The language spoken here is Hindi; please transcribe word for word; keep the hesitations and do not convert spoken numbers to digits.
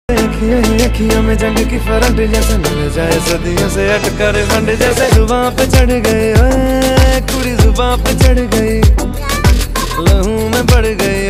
अखियों में जंग की फरंट जैसे मिल जाए सदियों से अटकर फंड जैसे जुबां पे चढ़ गए, ओए कुड़ी जुबां पे चढ़ गई, लहू में बढ़ गई।